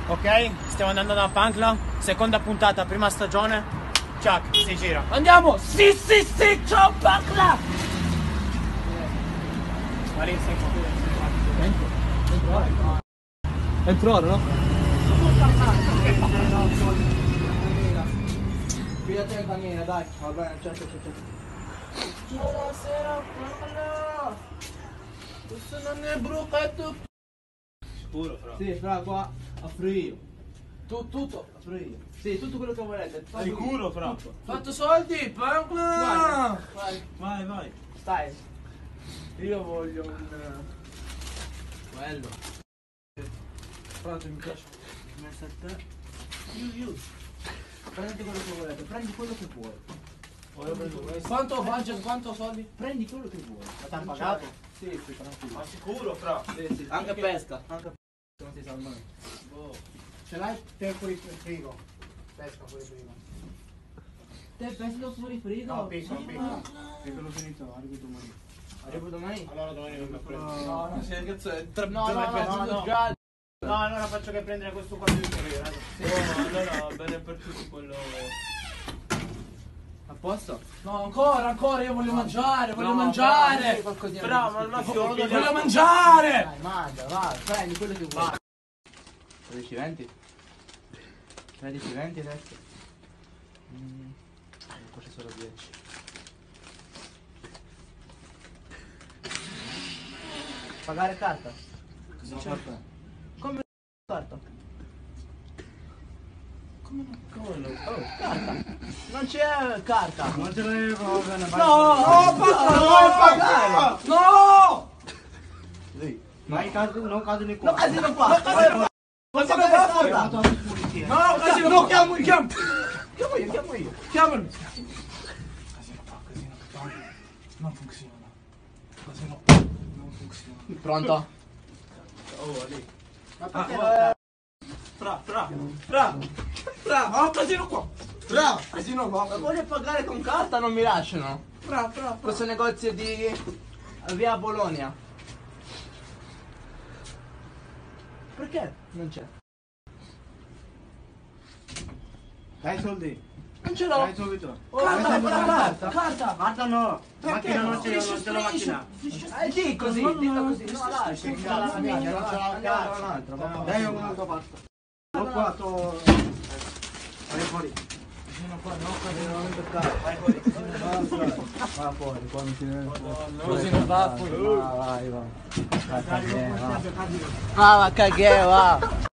Ok? Stiamo andando da Pancla, seconda puntata, prima stagione. Chuck, si gira. Andiamo! Sì, ciao Pancla! Entro ora, no? Pigliate il bagnino, dai. Va bene, certo. Buonasera, Pancla! Questo non è bruchetto. Sicuro, però. Sì, fra qua apro io. Tutto apro io. Sì, tutto quello che volete. Sicuro, fra. Fatto soldi, Pancla! Vai. Stai. Io voglio un... quello. Frate, mi piace. Messo a te. Io. Prendi quello che volete, prendi quello che vuoi. Quanto budget, quanto soldi? Prendi quello che vuoi. Ma t'hanno pagato? Sì, tranquillo. Ma sicuro, fra. Sì. Anche pesca. Anche pesca, non si sa mai. Boh. Ce l'hai te fuori frigo? Pesca fuori frigo. Te pesca fuori frigo? No, piccolo. Piccolo finito, arrivo domani. Arrivo domani? Allora domani vengo a prendere. No, non sei cazzo, è tre No, già. No, allora faccio che prendere questo qua più io. Allora va bene per tutti quello. A posto? No, ancora, io voglio mangiare, voglio mangiare! Però, ma al massimo Voglio mangiare! Dai, mangia, vai, prendi quello che vuoi. 13-20? 13-20 adesso? Forse solo 10. Pagare carta? Cosa c'è? Come carta? Come no? Oh, carta! Non c'è carta! Non ce l'avevo, va bene, vai. Pagare! No! Vai, non casino qua. No, casino qua! Casino qua fuori! No, casino no, chiamo io! Chiamami! Non funziona. Casino non funziona. Pronto? Oh, lì. Ma perché Fra, ho casino qua! Fra, casino qua! Ma voglio pagare con carta, non mi lasciano! Fra. Questo negozio di via Bologna. Perché non c'è? dai soldi. Non ce l'ho! Dai subito. Carta! Guarda no. Perché Macchina no? non c'è la macchina. Di così, dillo così. No, lascia. Andiamo Dai, Dai un'altra pasta. Ho qua, vai fuori. Vai fuori, quando ti così non va fuori. Vai. Va caghe, va.